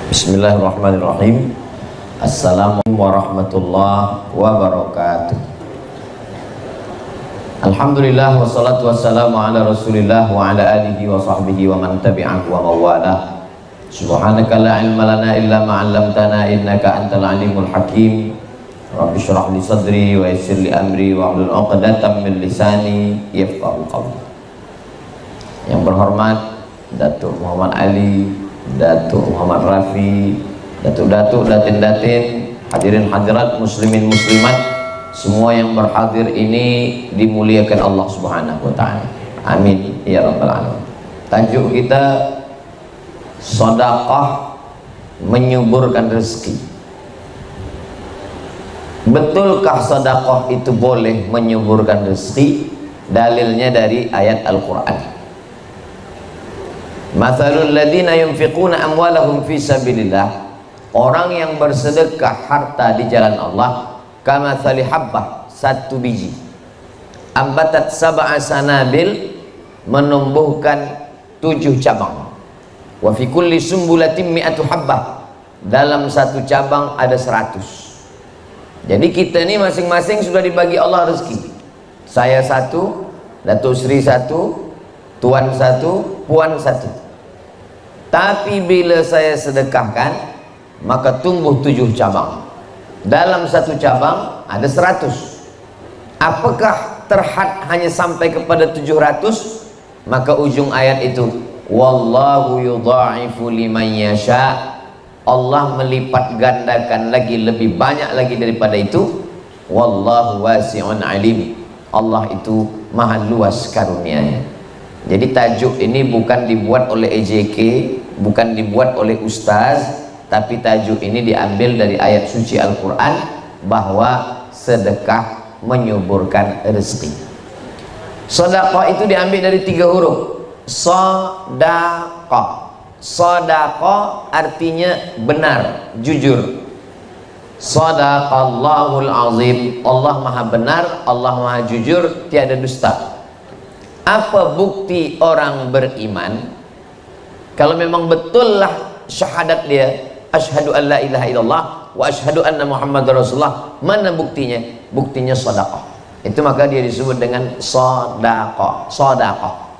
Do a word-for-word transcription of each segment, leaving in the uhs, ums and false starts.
Bismillahirrahmanirrahim. Assalamualaikum warahmatullahi wabarakatuh. Alhamdulillah wassalatu wassalamu ala rasulillah wa ala alihi wa sahbihi wa man tabi'ahu wa mawalah. Subhanaka la ilma lana illa ma 'allamtana innaka antal alimul hakim. Rabbi shrah li sadri wa yassir li amri wa hlul 'uqdatam min lisani yafqahu qawli. Yang berhormat Datuk Muhammad Ali, Datuk Muhammad Rafi, Datuk-datuk, datin-datin, hadirin hadirat, muslimin muslimat, semua yang berhadir ini dimuliakan Allah Subhanahu wa taala. Amin ya rabbal alamin. Tajuk kita sedekah menyuburkan rezeki. Betulkah sedekah itu boleh menyuburkan rezeki? Dalilnya dari ayat Al-Qur'an. Mathalul ladina yunfiquna amwalahum fi sabilillah, orang yang bersedekah harta di jalan Allah, kamathali habbah, satu biji, ambatat sab'a sanabil, menumbuhkan tujuh cabang, wa fi kulli sumbulatin mi'atu habbah, dalam satu cabang ada seratus. Jadi kita ini masing-masing sudah dibagi Allah rezeki. Saya satu, Datuk Sri satu, Tuan satu, Puan satu. Tapi bila saya sedekahkan, maka tumbuh tujuh cabang. Dalam satu cabang ada seratus. Apakah terhad hanya sampai kepada tujuh ratus? Maka ujung ayat itu, wallahu yudha'ifu liman yasha, Allah melipat gandakan lagi, lebih banyak lagi daripada itu. Wallahu wasi'un alim, Allah itu maha luas karunianya. Jadi tajuk ini bukan dibuat oleh E J K, bukan dibuat oleh ustaz, tapi tajuk ini diambil dari ayat suci Al-Quran bahwa sedekah menyuburkan rezeki. Sedekah itu diambil dari tiga huruf. Sedekah. Sedekah artinya benar, jujur. Sadaqallahul azim, Allah maha benar, Allah maha jujur, tiada dusta. Apa bukti orang beriman? Kalau memang betullah syahadat dia, asyhadu an la ilaha illallah wa asyhadu anna muhammadar rasulullah, mana buktinya? Buktinya sedekah. Itu maka dia disebut dengan sedekah. Sedekah.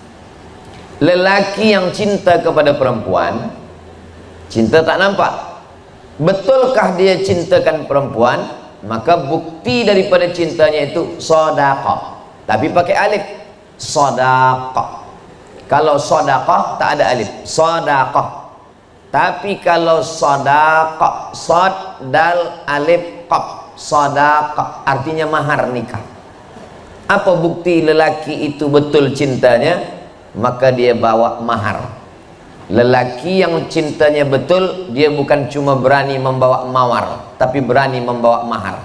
Lelaki yang cinta kepada perempuan, cinta tak nampak. Betulkah dia cintakan perempuan? Maka bukti daripada cintanya itu sedekah. Tapi pakai alif. Sedekah. Kalau sedekah tak ada alif, sedekah. Tapi kalau sedekah, sad dal alif qaf, sedekah artinya mahar nikah. Apa bukti lelaki itu betul cintanya? Maka dia bawa mahar. Lelaki yang cintanya betul, dia bukan cuma berani membawa mawar, tapi berani membawa mahar.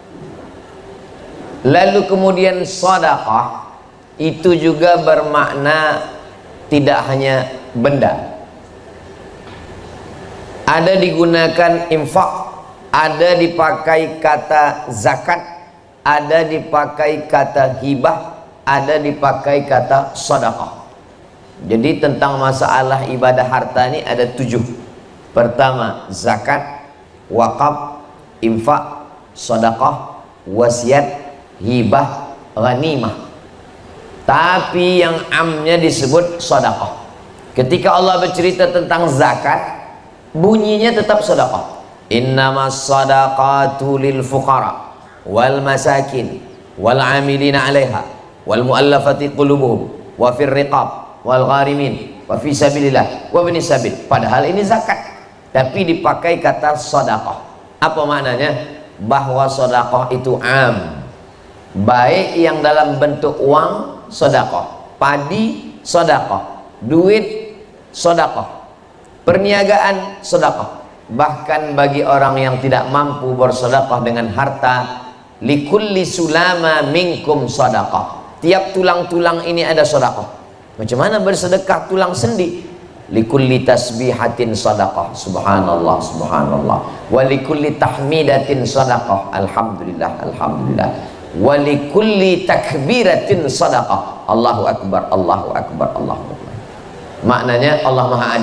Lalu kemudian sedekah itu juga bermakna tidak hanya benda. Ada digunakan infak, ada dipakai kata zakat, ada dipakai kata hibah, ada dipakai kata sedekah. Jadi tentang masalah ibadah harta ini ada tujuh. Pertama zakat, wakaf, infak, sedekah, wasiat, hibah, ghanimah. Tapi yang amnya disebut sedekah. Ketika Allah bercerita tentang zakat, bunyinya tetap sedekah. Innamas sadaqatu lil fuqara wal masakin wal amilina 'alaiha wal muallafati qulubuhum wa fir riqab wal gharimin wa fi sabilillah wa ibnis sabil. Padahal ini zakat, tapi dipakai kata sedekah. Apa maknanya? Bahwa sedekah itu am, baik yang dalam bentuk uang sedekah, padi sedekah, duit sedekah, perniagaan sedekah. Bahkan bagi orang yang tidak mampu bersedekah dengan harta, likulli sulama minkum sedekah, tiap tulang-tulang ini ada sedekah. Macam mana bersedekah tulang sendi? Likulli tasbihatin sedekah, subhanallah subhanallah, wa likulli tahmidatin sedekah, alhamdulillah alhamdulillah, walikulli takbiratin sadaqah, Allahu akbar Allahu akbar Allahu akbar. Maknanya Allah maha adil.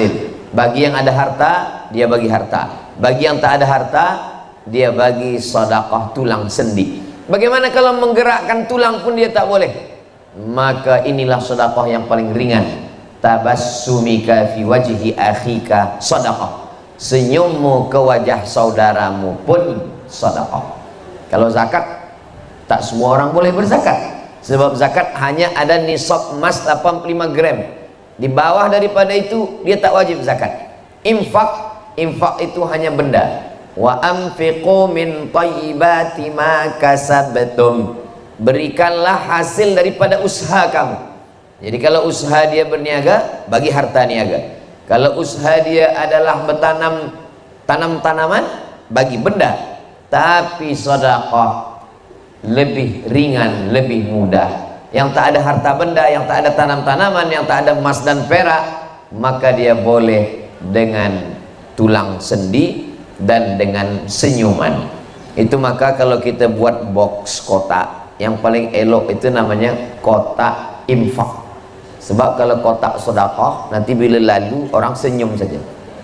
Bagi yang ada harta, dia bagi harta. Bagi yang tak ada harta, dia bagi sedekah tulang sendi. Bagaimana kalau menggerakkan tulang pun dia tak boleh? Maka inilah sedekah yang paling ringan. Tabassumika fi wajhi akhika sedekah. Senyummu ke wajah saudaramu pun sedekah. Kalau zakat, tak semua orang boleh berzakat. Sebab zakat hanya ada nisab emas delapan puluh lima gram. Di bawah daripada itu dia tak wajib zakat. Infak, infak itu hanya benda. Wa anfiqu min thayyibati ma kasabtum. Berikanlah hasil daripada usaha kamu. Jadi kalau usaha dia berniaga, bagi harta niaga. Kalau usaha dia adalah bertanam tanam-tanaman, bagi benda. Tapi sedekah lebih ringan, lebih mudah. Yang tak ada harta benda, yang tak ada tanam-tanaman, yang tak ada emas dan perak, maka dia boleh dengan tulang sendi dan dengan senyuman. Itu maka kalau kita buat box kotak, yang paling elok itu namanya kotak infak. Sebab kalau kotak sedekah, nanti bila lalu orang senyum saja.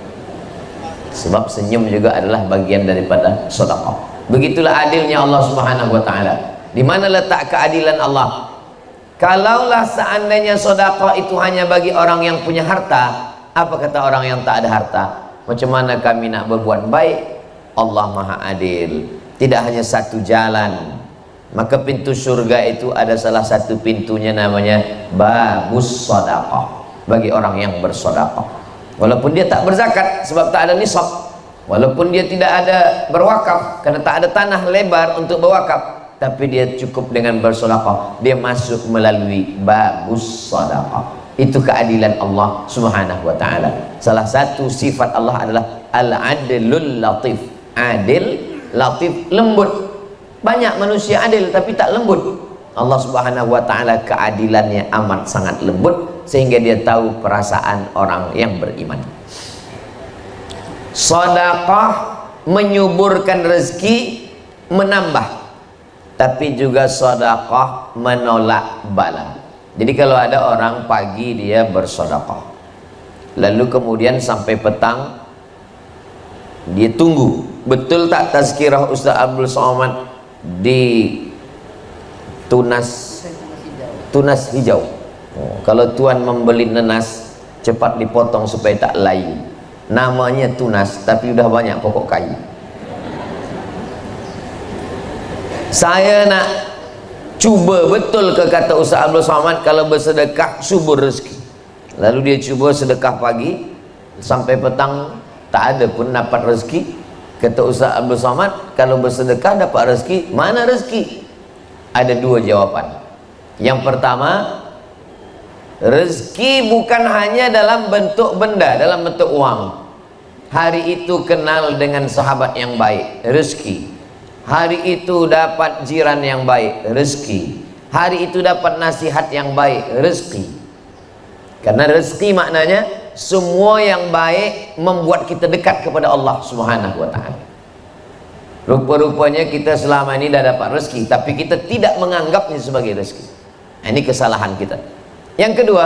Sebab senyum juga adalah bagian daripada sedekah. Begitulah adilnya Allah Subhanahu wa taala. Di mana letak keadilan Allah? Kalaulah seandainya sedekah itu hanya bagi orang yang punya harta, apa kata orang yang tak ada harta? Macam mana kami nak berbuat baik? Allah Maha Adil. Tidak hanya satu jalan. Maka pintu surga itu ada salah satu pintunya namanya babus sedekah, bagi orang yang bersedekah. Walaupun dia tak berzakat sebab tak ada nisab, walaupun dia tidak ada berwakaf karena tak ada tanah lebar untuk berwakaf, tapi dia cukup dengan bersedekah, dia masuk melalui babus sedekah. Itu keadilan Allah Subhanahu wa taala. Salah satu sifat Allah adalah al-adlul latif. Adil, latif, lembut. Banyak manusia adil tapi tak lembut. Allah Subhanahu wa taala keadilannya amat sangat lembut sehingga dia tahu perasaan orang yang beriman. Sedekah menyuburkan rezeki, menambah. Tapi juga sedekah menolak bala. Jadi kalau ada orang pagi dia bersedekah, lalu kemudian sampai petang dia tunggu, betul tak tazkirah Ustaz Abdul Somad di tunas tunas hijau. Oh, kalau tuan membeli nenas, cepat dipotong supaya tak layu. Namanya tunas tapi udah banyak pokok kayu. Saya nak cuba betul ke kata Ustaz Abdul Somad, kalau bersedekah subur rezeki. Lalu dia cuba sedekah pagi sampai petang tak ada pun dapat rezeki. Kata Ustaz Abdul Somad, kalau bersedekah dapat rezeki, mana rezeki? Ada dua jawaban. Yang pertama, rezeki bukan hanya dalam bentuk benda, dalam bentuk uang. Hari itu kenal dengan sahabat yang baik, rezeki. Hari itu dapat jiran yang baik, rezeki. Hari itu dapat nasihat yang baik, rezeki. Karena rezeki maknanya semua yang baik membuat kita dekat kepada Allah Subhanahu wa taala. Rupa-rupanya kita selama ini dah dapat rezeki, tapi kita tidak menganggapnya sebagai rezeki. Ini kesalahan kita. Yang kedua,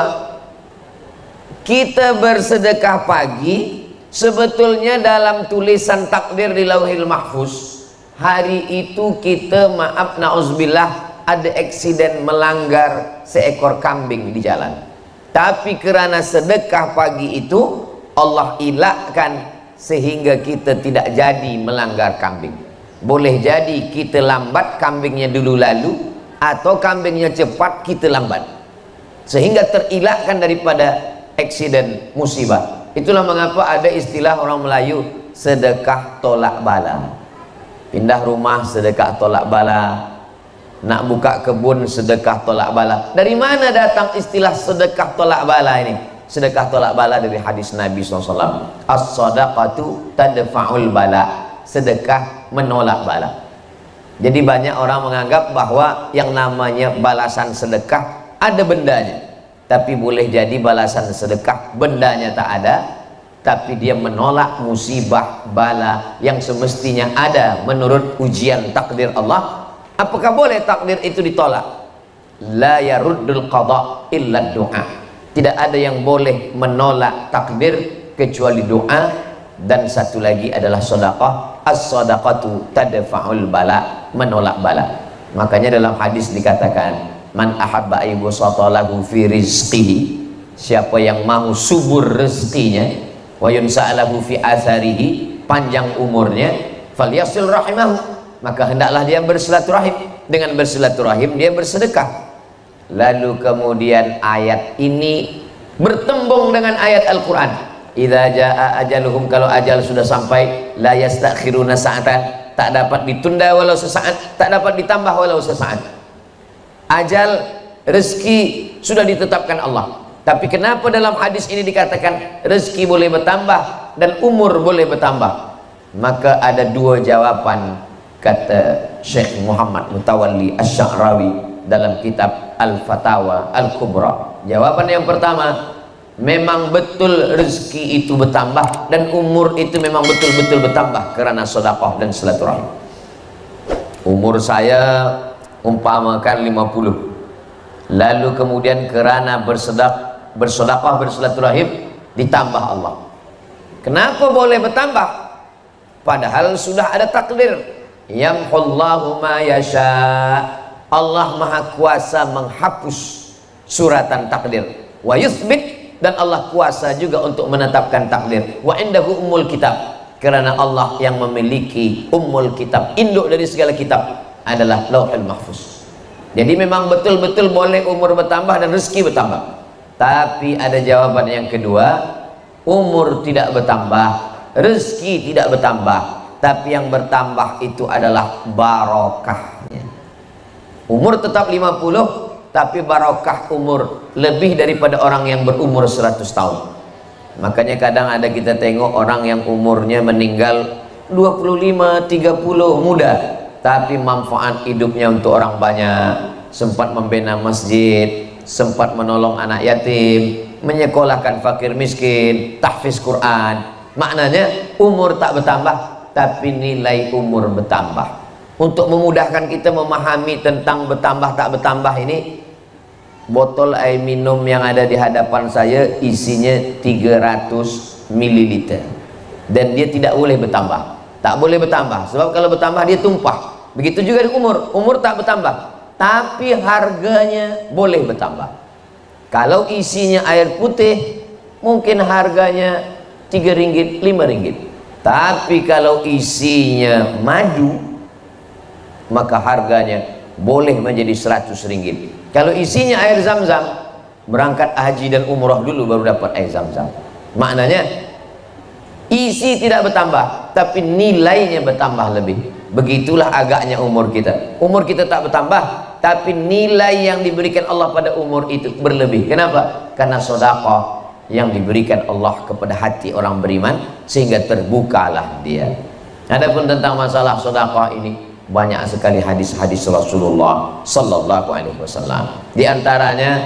kita bersedekah pagi sebetulnya dalam tulisan takdir di Lauhil Mahfuz, hari itu kita maaf na'udzubillah ada eksiden melanggar seekor kambing di jalan. Tapi kerana sedekah pagi itu Allah elakkan sehingga kita tidak jadi melanggar kambing. Boleh jadi kita lambat, kambingnya dulu lalu, atau kambingnya cepat, kita lambat, sehingga terilakkan daripada eksiden musibah. Itulah mengapa ada istilah orang Melayu sedekah tolak bala. Pindah rumah sedekah tolak bala, nak buka kebun sedekah tolak bala. Dari mana datang istilah sedekah tolak bala ini? Sedekah tolak bala dari hadis Nabi shallallahu alaihi wasallam, as-sadaqatu tadfa'ul bala. Sedekah menolak bala. Jadi banyak orang menganggap bahwa yang namanya balasan sedekah ada bendanya, tapi boleh jadi balasan sedekah bendanya tak ada, tapi dia menolak musibah bala yang semestinya ada menurut ujian takdir Allah. Apakah boleh takdir itu ditolak? La yaruddul qada illa du'a. Tidak ada yang boleh menolak takdir kecuali doa, dan satu lagi adalah sedekah. As-sadaqatu tadfa'ul bala, menolak bala. Makanya dalam hadis dikatakan, man ahabba ayyubsata lahu fi rizqihi, siapa yang mau subur rezekinya, wa yunsa'alahu fi atharihi, panjang umurnya, falyasil rahimahu, maka hendaklah dia bersilaturahim. Dengan bersilaturahim dia bersedekah. Lalu kemudian ayat ini bertembung dengan ayat Al-Quran, idza jaa ajaluhum, kalau ajal sudah sampai, la yastakhiruna sa'atan, tak dapat ditunda walau sesaat, tak dapat ditambah walau sesaat. Ajal, rezeki sudah ditetapkan Allah. Tapi kenapa dalam hadis ini dikatakan rezeki boleh bertambah dan umur boleh bertambah? Maka ada dua jawaban, kata Syekh Muhammad Mutawalli Asy-Sya'rawi dalam kitab Al-Fatawa Al-Kubra. Jawaban yang pertama, memang betul rezeki itu bertambah dan umur itu memang betul-betul bertambah karena sedekah dan silaturahim. Umur saya umpamakan lima puluh, lalu kemudian karena bersedekah, bersedekah, bersilaturahim, ditambah Allah. Kenapa boleh bertambah? Padahal sudah ada takdir. Yamhullahu ma yasha. Allah Maha Kuasa menghapus suratan takdir. Wa yuthbit, dan Allah kuasa juga untuk menetapkan takdir. Wa indahu ummul kitab, karena Allah yang memiliki ummul kitab, induk dari segala kitab, adalah Lauhul Mahfuz. Jadi memang betul-betul boleh umur bertambah dan rezeki bertambah. Tapi ada jawaban yang kedua, umur tidak bertambah, rezeki tidak bertambah, tapi yang bertambah itu adalah barokahnya. Umur tetap lima puluh, tapi barokah umur lebih daripada orang yang berumur seratus tahun. Makanya kadang ada kita tengok orang yang umurnya meninggal dua puluh lima, tiga puluh, muda, tapi manfaat hidupnya untuk orang banyak. Sempat membina masjid, sempat menolong anak yatim, menyekolahkan fakir miskin, tahfiz Quran. Maknanya umur tak bertambah, tapi nilai umur bertambah. Untuk memudahkan kita memahami tentang bertambah tak bertambah ini, botol air minum yang ada di hadapan saya isinya tiga ratus mililiter, dan dia tidak boleh bertambah. Tak boleh bertambah, sebab kalau bertambah dia tumpah. Begitu juga di umur, umur tak bertambah, tapi harganya boleh bertambah. Kalau isinya air putih, mungkin harganya tiga ringgit, lima ringgit. Tapi kalau isinya madu, maka harganya boleh menjadi seratus ringgit. Kalau isinya air zam-zam, berangkat haji dan umrah dulu baru dapat air zam-zam. Maknanya isi tidak bertambah, tapi nilainya bertambah lebih. Begitulah agaknya umur kita. Umur kita tak bertambah, tapi nilai yang diberikan Allah pada umur itu berlebih. Kenapa? Karena sedekah yang diberikan Allah kepada hati orang beriman, sehingga terbukalah dia. Adapun tentang masalah sedekah ini, banyak sekali hadis-hadis Rasulullah sallallahu alaihi wasallam. Di antaranya,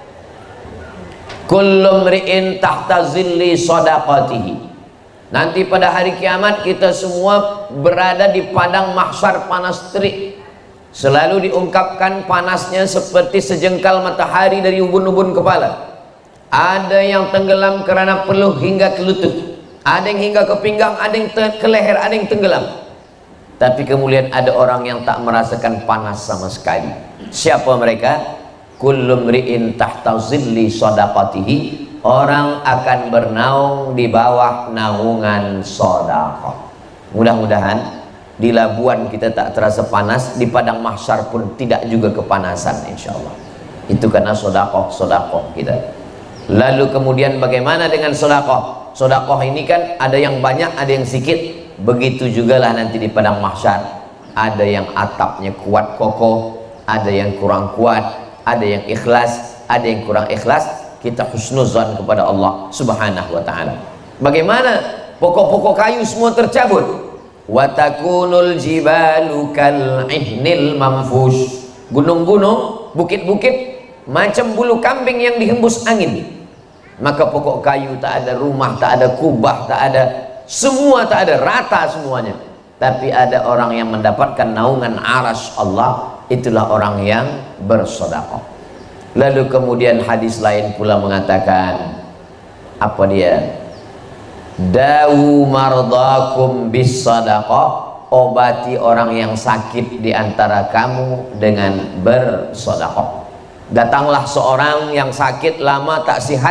kullu mri'in tahta zilli shadaqatihi. Nanti pada hari kiamat kita semua berada di padang mahsyar panas terik. Selalu diungkapkan panasnya seperti sejengkal matahari dari ubun-ubun kepala. Ada yang tenggelam karena peluh hingga ke lutut, ada yang hingga ke pinggang, ada yang ke leher, ada yang tenggelam. Tapi kemudian ada orang yang tak merasakan panas sama sekali. Siapa mereka? Kullu mri'in tahta zilli shadaqatihi. Orang akan bernaung di bawah naungan sedekah. Mudah-mudahan di Labuan kita tak terasa panas, di padang mahsyar pun tidak juga kepanasan, insyaallah. Itu karena sedekah-sedekah kita. Lalu kemudian bagaimana dengan sedekah? Sedekah ini kan ada yang banyak, ada yang sedikit. Begitu juga lah nanti di padang mahsyar, ada yang atapnya kuat kokoh, ada yang kurang kuat, ada yang ikhlas, ada yang kurang ikhlas. Kita husnuzan kepada Allah subhanahu wa ta'ala. Bagaimana? Pokok-pokok kayu semua tercabut. Wa takunul jibalu kal ihnil manfush. Gunung-gunung, bukit-bukit macam bulu kambing yang dihembus angin. Maka pokok kayu tak ada, rumah tak ada, kubah tak ada, semua tak ada, rata semuanya. Tapi ada orang yang mendapatkan naungan arsy Allah, itulah orang yang bersedekah. Lalu kemudian hadis lain pula mengatakan, apa dia? dawu mardakum bis sadaqah, obati orang yang sakit di antara kamu dengan bersedekah. Datanglah seorang yang sakit lama tak sihat,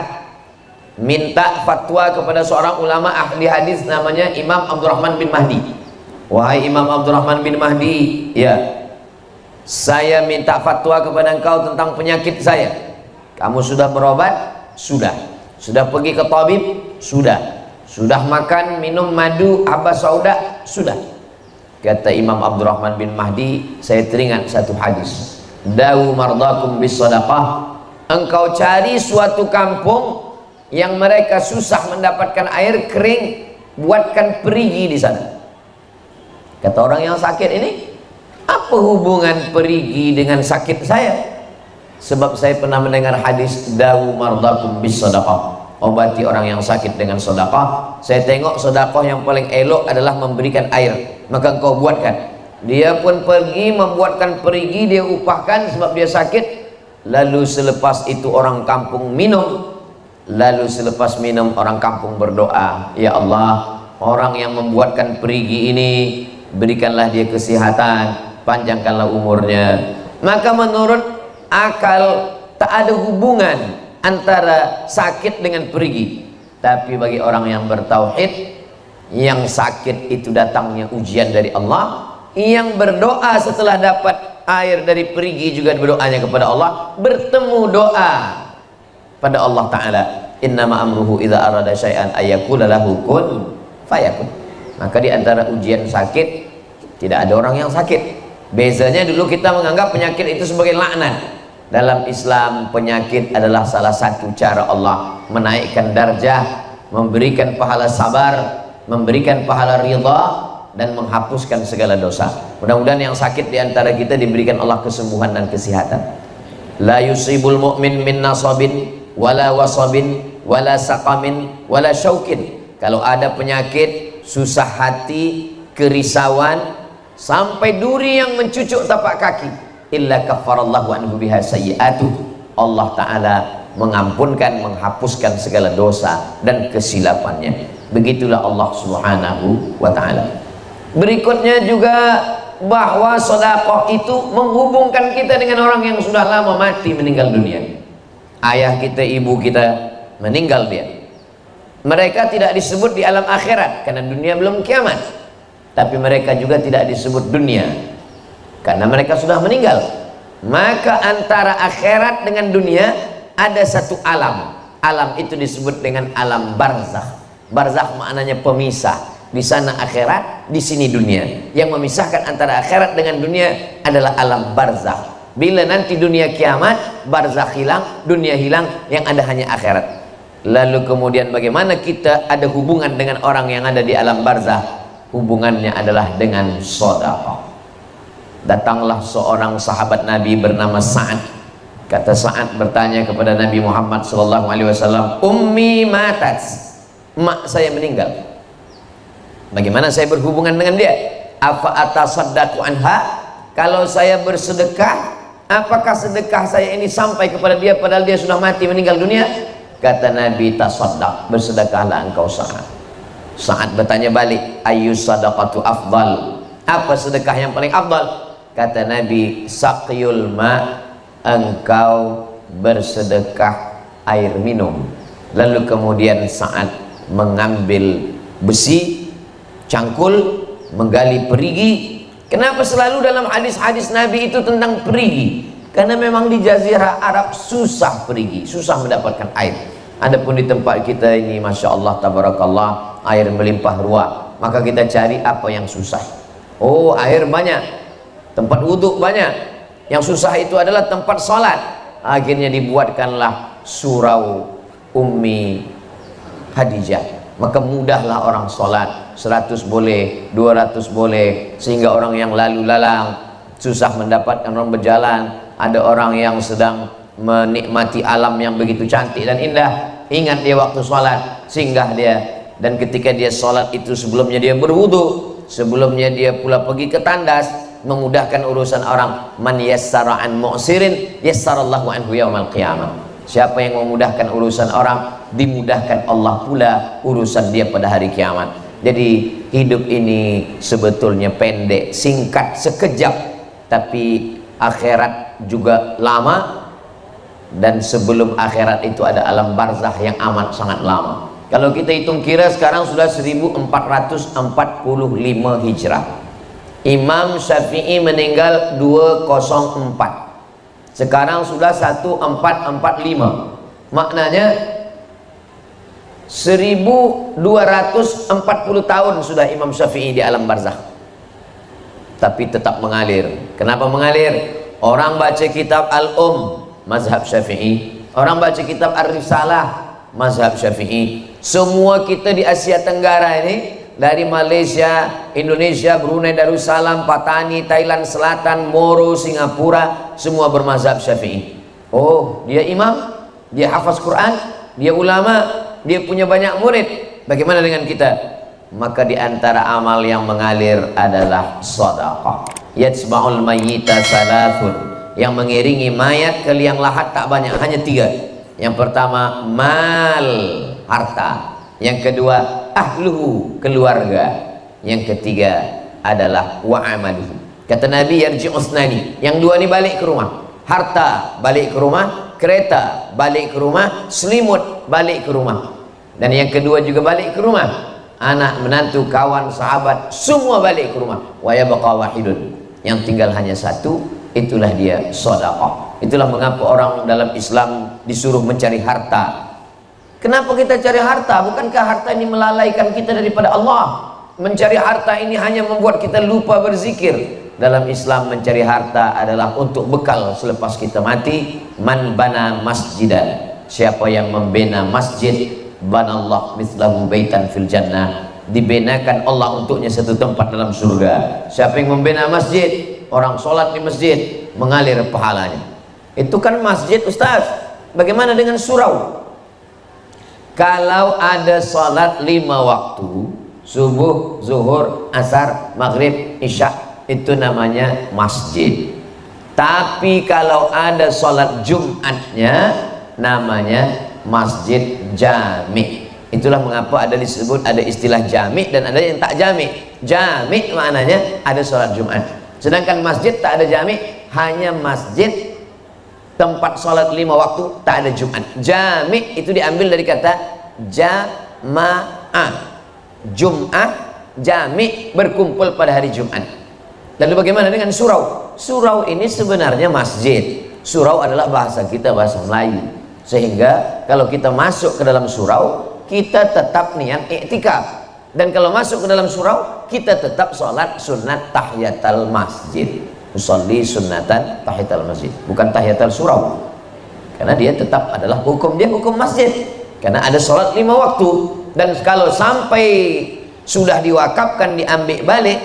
minta fatwa kepada seorang ulama ahli hadis namanya Imam Abdurrahman bin Mahdi. Wahai Imam Abdurrahman bin Mahdi, ya, saya minta fatwa kepada engkau tentang penyakit saya. Kamu sudah berobat? Sudah. Sudah pergi ke tabib? Sudah. Sudah makan minum madu habas sauda? Sudah. Kata Imam Abdurrahman bin Mahdi, saya teringat satu hadis, dawu mardakum bis sadaqah. Engkau cari suatu kampung yang mereka susah mendapatkan air kering, buatkan perigi di sana. Kata orang yang sakit ini, apa hubungan perigi dengan sakit saya? Sebab saya pernah mendengar hadis dawu mardakum bis sadaqah, obati orang yang sakit dengan sedekah. Saya tengok sedekah yang paling elok adalah memberikan air, maka engkau buatkan. Dia pun pergi membuatkan perigi, dia upahkan sebab dia sakit. Lalu selepas itu orang kampung minum. Lalu selepas minum orang kampung berdoa, ya Allah, orang yang membuatkan perigi ini berikanlah dia kesehatan, panjangkanlah umurnya. Maka menurut akal tak ada hubungan antara sakit dengan perigi. Tapi bagi orang yang bertauhid, yang sakit itu datangnya ujian dari Allah, yang berdoa setelah dapat air dari perigi juga berdoanya kepada Allah, bertemu doa pada Allah Ta'ala, innama amruhu idza arada syai'an ayyakula lahu kun fayakun. Maka di antara ujian sakit, tidak ada orang yang sakit. Bezanya dulu kita menganggap penyakit itu sebagai laknat. Dalam Islam penyakit adalah salah satu cara Allah menaikkan darjah, memberikan pahala sabar, memberikan pahala ridha, dan menghapuskan segala dosa. Mudah-mudahan yang sakit di antara kita diberikan Allah kesembuhan dan kesehatan. La yusibul mu'min min nasabin wala wasabin wala saqamin wala syaukin. Kalau ada penyakit, susah hati, kerisauan, sampai duri yang mencucuk tapak kaki, illa kafarallahu anhu biha sayyi'atuh, Allah Ta'ala mengampunkan, menghapuskan segala dosa dan kesilapannya. Begitulah Allah Subhanahu wa Ta'ala. Berikutnya juga bahwa sedekah itu menghubungkan kita dengan orang yang sudah lama mati, meninggal dunia. Ayah kita, ibu kita meninggal dia. Mereka tidak disebut di alam akhirat karena dunia belum kiamat. Tapi mereka juga tidak disebut dunia karena mereka sudah meninggal. Maka antara akhirat dengan dunia ada satu alam. Alam itu disebut dengan alam barzakh. Barzakh maknanya pemisah. Di sana akhirat, di sini dunia. Yang memisahkan antara akhirat dengan dunia adalah alam barzakh. Bila nanti dunia kiamat, barzakh hilang, dunia hilang, yang ada hanya akhirat. Lalu kemudian bagaimana kita ada hubungan dengan orang yang ada di alam barzakh? Hubungannya adalah dengan sedekah. Datanglah seorang sahabat Nabi bernama Sa'ad. Kata Sa'ad bertanya kepada Nabi Muhammad sallallahu alaihi wasallam, ummi matat, mak saya meninggal, bagaimana saya berhubungan dengan dia? Afa atasaddaqu anha, kalau saya bersedekah, apakah sedekah saya ini sampai kepada dia padahal dia sudah mati meninggal dunia? Kata Nabi, tasaddaq, bersedekahlah engkau Sa'ad. Sa'ad bertanya balik, ayyus sadaqatu afdal, apa sedekah yang paling afdal? Kata Nabi, saqyul ma, engkau bersedekah air minum. Lalu kemudian Sa'ad mengambil besi, cangkul, menggali perigi. Kenapa selalu dalam hadis-hadis Nabi itu tentang perigi? Karena memang di Jazirah Arab susah perigi, susah mendapatkan air. Adapun di tempat kita ini, Masya Allah, Tabarakallah, air melimpah ruah. Maka kita cari apa yang susah. Oh, air banyak, tempat wudhu banyak. Yang susah itu adalah tempat salat. Akhirnya dibuatkanlah surau Ummi Hadijah. Maka mudahlah orang salat, seratus boleh, dua ratus boleh, sehingga orang yang lalu lalang susah mendapatkan, orang berjalan, ada orang yang sedang menikmati alam yang begitu cantik dan indah, ingat dia waktu sholat, singgah dia, dan ketika dia sholat itu sebelumnya dia berwudu, sebelumnya dia pula pergi ke tandas, memudahkan urusan orang. Man yassara an mu'sirin yassarallahu anhu yaumal qiyamah. Siapa yang memudahkan urusan orang, dimudahkan Allah pula urusan dia pada hari kiamat. Jadi hidup ini sebetulnya pendek, singkat, sekejap, tapi akhirat juga lama, dan sebelum akhirat itu ada alam barzakh yang amat sangat lama. Kalau kita hitung kira sekarang sudah seribu empat ratus empat puluh lima Hijrah. Imam Syafi'i meninggal dua nol empat. Sekarang sudah seribu empat ratus empat puluh lima. Maknanya seribu dua ratus empat puluh tahun sudah Imam Syafi'i di alam barzakh. Tapi tetap mengalir. Kenapa mengalir? Orang baca kitab Al-Um, mazhab Syafi'i. Orang baca kitab Ar-Risalah, mazhab Syafi'i. Semua kita di Asia Tenggara ini, dari Malaysia, Indonesia, Brunei Darussalam, Patani, Thailand Selatan, Moro, Singapura, semua bermazhab Syafi'i. Oh, dia imam, dia hafaz Quran, dia ulama, dia punya banyak murid. Bagaimana dengan kita? Maka di antara amal yang mengalir adalah sedekah. Yatsba'ul mayyita salasun, yang mengiringi mayat ke liang lahat tak banyak, hanya tiga. Yang pertama mal, harta. Yang kedua ahluhu, keluarga. Yang ketiga adalah wa amaluhu. Kata Nabi yarji'u usnani, yang dua ini balik ke rumah. Harta balik ke rumah, kereta balik ke rumah, selimut balik ke rumah. Dan yang kedua juga balik ke rumah. Anak, menantu, kawan, sahabat, semua balik ke rumah. Wa yabqa wahidun, yang tinggal hanya satu, itulah dia sedekah. Itulah mengapa orang dalam Islam disuruh mencari harta. Kenapa kita cari harta? Bukankah harta ini melalaikan kita daripada Allah? Mencari harta ini hanya membuat kita lupa berzikir. Dalam Islam mencari harta adalah untuk bekal selepas kita mati. Man bana masjidan, siapa yang membina masjid, banallah mithlahu baitan fil jannah, dibenakan Allah untuknya satu tempat dalam surga. Siapa yang membina masjid, orang sholat di masjid, mengalir pahalanya. Itu kan masjid, Ustaz. Bagaimana dengan surau? Kalau ada sholat lima waktu, subuh, zuhur, asar, maghrib, isya, itu namanya masjid. Tapi kalau ada sholat Jumatnya, namanya masjid jami. Itulah mengapa ada disebut, ada istilah jami dan ada yang tak jami. Jami maknanya ada sholat Jumat. Sedangkan masjid tak ada jami, hanya masjid tempat sholat lima waktu, tak ada Jumat. Jami itu diambil dari kata jama'ah. Jum'ah, jami, berkumpul pada hari Jumat. Lalu bagaimana dengan surau? Surau ini sebenarnya masjid. Surau adalah bahasa kita, bahasa Melayu. Sehingga kalau kita masuk ke dalam surau, kita tetap niat iktikaf. Dan kalau masuk ke dalam surau, kita tetap sholat sunat tahiyatul masjid. Usolli sunnatan tahiyatul masjid, bukan tahiyatul surau. Karena dia tetap adalah hukum dia hukum masjid. Karena ada sholat lima waktu. Dan kalau sampai sudah diwakafkan, diambil balik,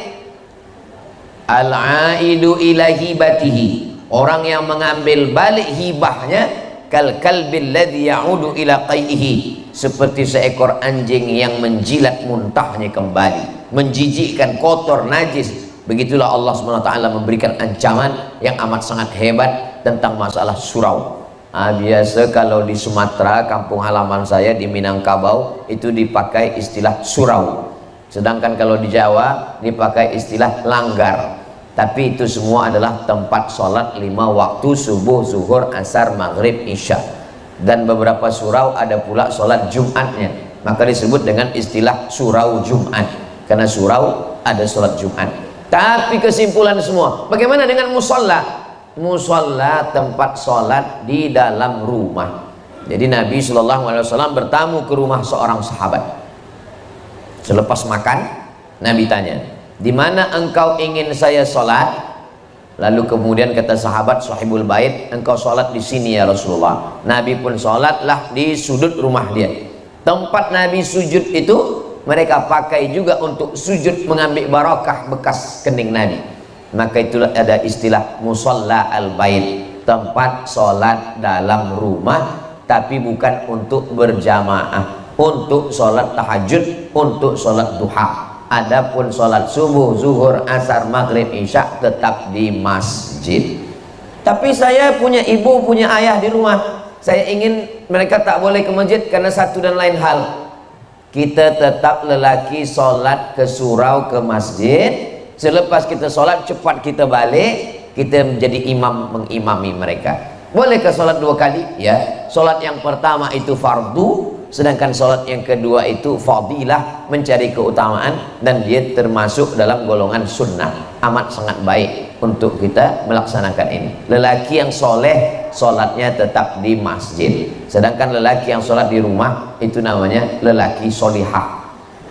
al-aidu ila hibatihi, orang yang mengambil balik hibahnya, kal kalbil ladzi ya'udu ila qaihi, seperti seekor anjing yang menjilat muntahnya kembali, menjijikkan, kotor, najis. Begitulah Allah subhanahu wa taala memberikan ancaman yang amat sangat hebat tentang masalah surau. Ah, biasa kalau di Sumatera, kampung halaman saya di Minangkabau, itu dipakai istilah surau. Sedangkan kalau di Jawa dipakai istilah langgar. Tapi itu semua adalah tempat sholat lima waktu, subuh, zuhur, asar, maghrib, isya. Dan beberapa surau ada pula sholat Jumatnya, maka disebut dengan istilah surau Jumat, karena surau ada sholat Jumat. Tapi kesimpulan semua, bagaimana dengan musola? Musola tempat sholat di dalam rumah. Jadi Nabi shallallahu alaihi wasallam bertamu ke rumah seorang sahabat. Selepas makan, Nabi tanya, di mana engkau ingin saya sholat? Lalu kemudian kata sahabat sahibul bait, engkau sholat di sini ya Rasulullah. Nabi pun sholatlah di sudut rumah dia. Tempat Nabi sujud itu mereka pakai juga untuk sujud, mengambil barakah bekas kening Nabi. Maka itulah ada istilah musalla al-bait, tempat sholat dalam rumah, tapi bukan untuk berjamaah, untuk sholat tahajud, untuk sholat duha. Adapun sholat subuh, zuhur, asar, maghrib, isya tetap di masjid. Tapi saya punya ibu, punya ayah di rumah, saya ingin mereka tak boleh ke masjid karena satu dan lain hal. Kita tetap lelaki sholat ke surau ke masjid, selepas kita sholat cepat kita balik, kita menjadi imam mengimami mereka. Bolehkah sholat dua kali? Ya, sholat yang pertama itu fardu, sedangkan sholat yang kedua itu fadilah, mencari keutamaan, dan dia termasuk dalam golongan sunnah. Amat sangat baik untuk kita melaksanakan ini. Lelaki yang soleh sholatnya tetap di masjid, sedangkan lelaki yang sholat di rumah itu namanya lelaki solihah.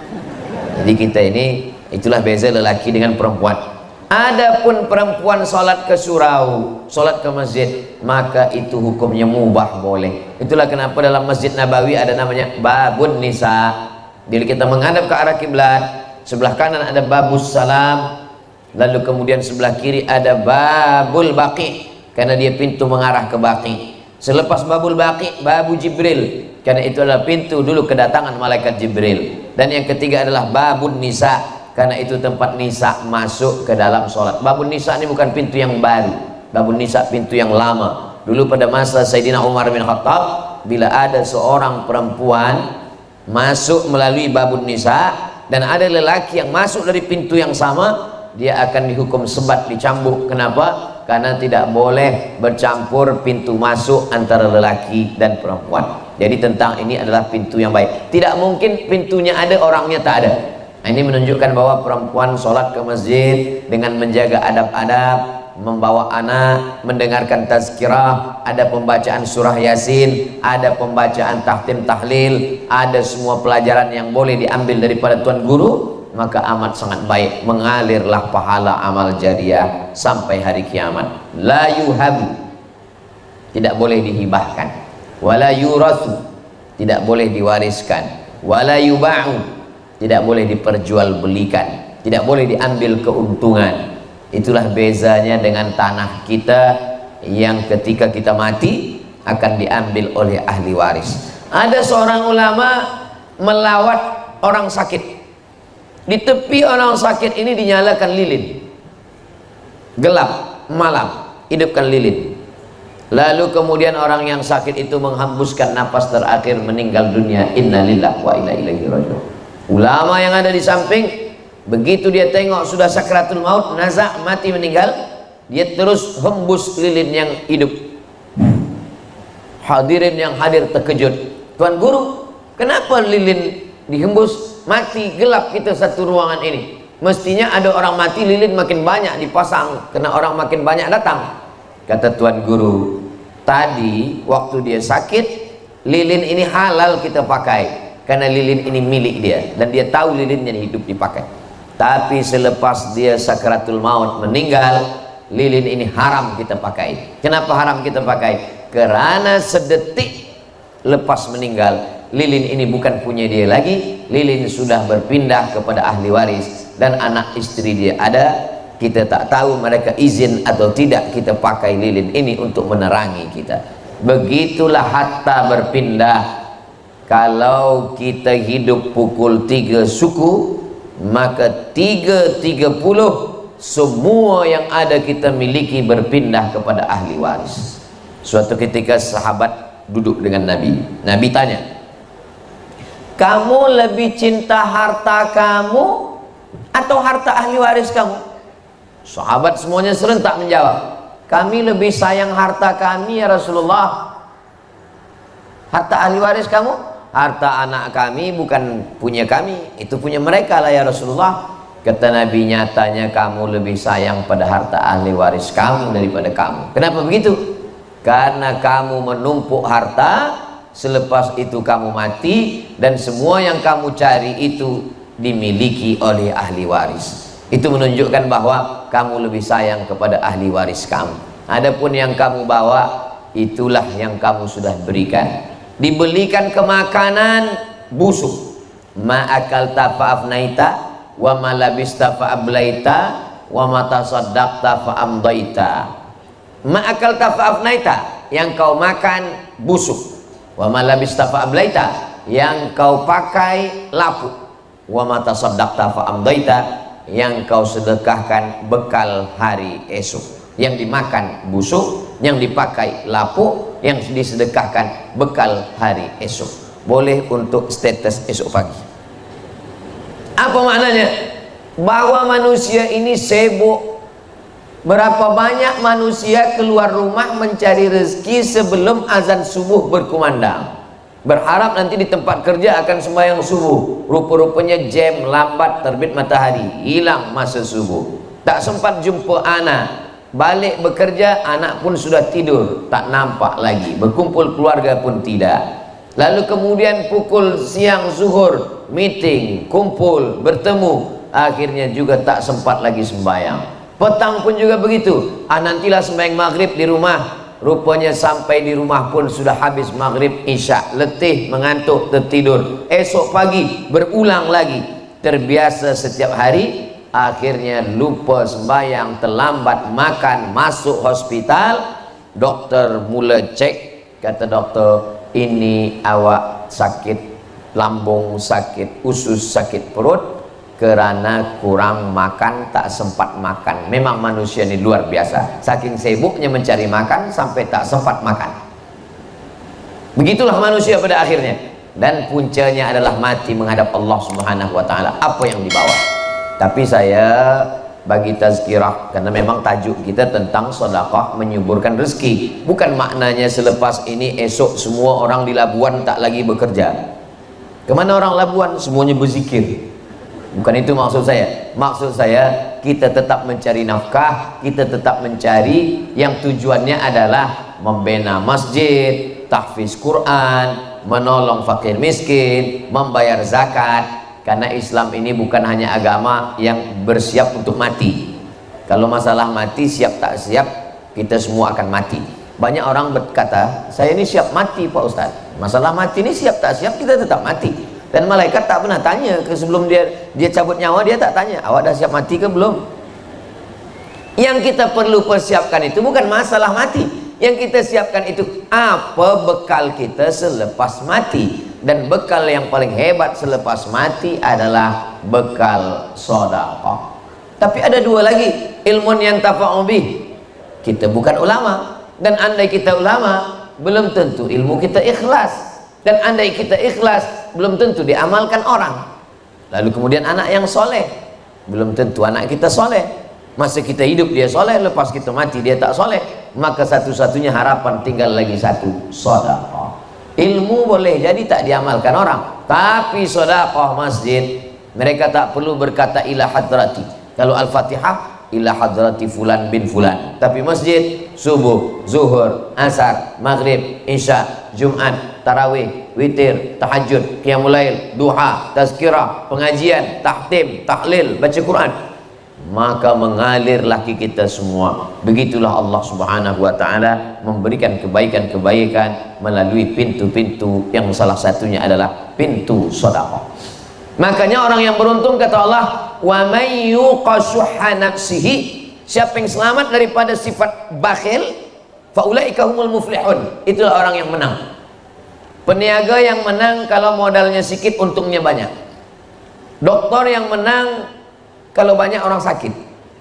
Jadi kita ini, itulah beza lelaki dengan perempuan. Adapun perempuan sholat ke surau, sholat ke masjid, maka itu hukumnya mubah, boleh. Itulah kenapa dalam Masjid Nabawi ada namanya babun nisa. Bila kita menghadap ke arah kiblat, sebelah kanan ada babus salam, lalu kemudian sebelah kiri ada babul baqi, karena dia pintu mengarah ke baqi. Selepas babul baqi, babu Jibril, karena itu adalah pintu dulu kedatangan malaikat Jibril. Dan yang ketiga adalah babun nisa, karena itu tempat nisa masuk ke dalam sholat. Babun nisa ini bukan pintu yang baru, babun nisa pintu yang lama. Dulu pada masa Sayyidina Umar bin Khattab, bila ada seorang perempuan masuk melalui babun nisa dan ada lelaki yang masuk dari pintu yang sama, dia akan dihukum sebat, dicambuk. Kenapa? Karena tidak boleh bercampur pintu masuk antara lelaki dan perempuan. Jadi tentang ini adalah pintu yang baik. Tidak mungkin pintunya ada, orangnya tak ada. Nah, ini menunjukkan bahwa perempuan sholat ke masjid dengan menjaga adab-adab, membawa anak, mendengarkan tazkirah, ada pembacaan surah Yasin, ada pembacaan tahtim tahlil, ada semua pelajaran yang boleh diambil daripada tuan guru, maka amat sangat baik, mengalirlah pahala amal jariah sampai hari kiamat. La yuhabu, tidak boleh dihibahkan, wala yurasu, tidak boleh diwariskan, wala yuba'u, tidak boleh diperjualbelikan, tidak boleh diambil keuntungan. Itulah bezanya dengan tanah kita yang ketika kita mati akan diambil oleh ahli waris. Ada seorang ulama melawat orang sakit. Di tepi orang sakit ini dinyalakan lilin. Gelap malam, hidupkan lilin. Lalu kemudian orang yang sakit itu menghembuskan napas terakhir, meninggal dunia. Innalillahi wa inna ilaihi raji'un. Ulama yang ada di samping, begitu dia tengok sudah sakratul maut, nazak, mati, meninggal, dia terus hembus lilin yang hidup. Hadirin yang hadir terkejut. Tuan guru, kenapa lilin dihembus? Mati, gelap kita satu ruangan ini. Mestinya ada orang mati, lilin makin banyak dipasang, karena orang makin banyak datang. Kata tuan guru, tadi waktu dia sakit, lilin ini halal kita pakai, karena lilin ini milik dia dan dia tahu lilinnya hidup dipakai. Tapi selepas dia sakratul maut meninggal, lilin ini haram kita pakai. Kenapa haram kita pakai? Karena sedetik lepas meninggal, lilin ini bukan punya dia lagi, lilin sudah berpindah kepada ahli waris dan anak istri dia ada. Kita tak tahu mereka izin atau tidak kita pakai lilin ini untuk menerangi kita. Begitulah harta berpindah. Kalau kita hidup pukul tiga suku, maka tiga tiga puluh semua yang ada kita miliki berpindah kepada ahli waris. Suatu ketika sahabat duduk dengan Nabi. Nabi tanya, kamu lebih cinta harta kamu atau harta ahli waris kamu? Sahabat semuanya serentak menjawab, kami lebih sayang harta kami ya Rasulullah. Harta ahli waris kamu? Harta anak kami bukan punya kami, itu punya mereka lah ya Rasulullah. Kata Nabi, nyatanya kamu lebih sayang pada harta ahli waris kamu daripada kamu. Kenapa begitu? Karena kamu menumpuk harta, selepas itu kamu mati, dan semua yang kamu cari itu dimiliki oleh ahli waris. Itu menunjukkan bahwa kamu lebih sayang kepada ahli waris kamu. Adapun yang kamu bawa, itulah yang kamu sudah berikan. Dibelikan ke makanan busuk. Ma akalta fa'afnaita wa ma labista fa'ablaita wa ma tasaddaqta fa'amdaita. Ma akalta fa'afnaita, yang kau makan busuk. Wa ma labista fa'ablaita, yang kau pakai lapuk. Wa ma tasaddaqta fa'amdaita, yang kau sedekahkan bekal hari esok. Yang dimakan busuk, yang dipakai lapuk, yang disedekahkan bekal hari esok. Boleh untuk status esok pagi. Apa maknanya? Bahwa manusia ini sibuk. Berapa banyak manusia keluar rumah mencari rezeki sebelum azan subuh berkumandang, berharap nanti di tempat kerja akan sembahyang subuh. Rupa-rupanya jam lambat, terbit matahari, hilang masa subuh, tak sempat jumpa anak. Balik bekerja, anak pun sudah tidur, tak nampak lagi. Berkumpul keluarga pun tidak. Lalu kemudian pukul siang zuhur, meeting, kumpul, bertemu, akhirnya juga tak sempat lagi sembahyang. Petang pun juga begitu. Ah, nantilah sembahyang maghrib di rumah. Rupanya sampai di rumah pun sudah habis maghrib isya, letih, mengantuk, tertidur. Esok pagi berulang lagi. Terbiasa setiap hari, akhirnya lupa sembahyang, terlambat makan, masuk hospital. Dokter mula cek, kata dokter, ini awak sakit lambung, sakit usus, sakit perut karena kurang makan, tak sempat makan. Memang manusia ini luar biasa, saking sibuknya mencari makan sampai tak sempat makan. Begitulah manusia pada akhirnya, dan puncanya adalah mati menghadap Allah Subhanahu wa taala. Apa yang dibawa? Tapi saya bagi tazkirah, karena memang tajuk kita tentang sedekah menyuburkan rezeki. Bukan maknanya selepas ini esok semua orang di Labuan tak lagi bekerja. Kemana orang Labuan? Semuanya berzikir. Bukan itu maksud saya. Maksud saya kita tetap mencari nafkah, kita tetap mencari yang tujuannya adalah membina masjid, tahfiz Quran, menolong fakir miskin, membayar zakat. Karena Islam ini bukan hanya agama yang bersiap untuk mati. Kalau masalah mati, siap tak siap, kita semua akan mati. Banyak orang berkata, saya ini siap mati Pak Ustaz. Masalah mati ini siap tak siap, kita tetap mati. Dan malaikat tak pernah tanya ke sebelum dia dia cabut nyawa, dia tak tanya, awak dah siap mati ke belum? Yang kita perlu persiapkan itu bukan masalah mati. Yang kita siapkan itu apa bekal kita selepas mati. Dan bekal yang paling hebat selepas mati adalah bekal sedekah. Tapi ada dua lagi, ilmun yang tafa'u bih. Kita bukan ulama, dan andai kita ulama, belum tentu ilmu kita ikhlas. Dan andai kita ikhlas, belum tentu diamalkan orang. Lalu kemudian anak yang soleh, belum tentu anak kita soleh. Masa kita hidup dia soleh, lepas kita mati dia tak soleh, maka satu-satunya harapan tinggal lagi satu, sedekah. Ilmu boleh jadi tak diamalkan orang, tapi sedekah masjid, mereka tak perlu berkata ila hadrati. Kalau Al-Fatihah ila hadrati fulan bin fulan, tapi masjid subuh, zuhur, asar, maghrib, isya, Jumat, tarawih, witir, tahajud, qiyamul lail, duha, tazkirah, pengajian, tahtim, tahlil, baca Quran, maka mengalir laki kita semua. Begitulah Allah Subhanahu wa taala memberikan kebaikan-kebaikan melalui pintu-pintu yang salah satunya adalah pintu sedekah. Makanya orang yang beruntung, kata Allah, wa may yuqashuha nafsihi, siapa yang selamat daripada sifat bakhil, faulaika humul muflihun, itulah orang yang menang. Peniaga yang menang kalau modalnya sedikit untungnya banyak. Dokter yang menang kalau banyak orang sakit.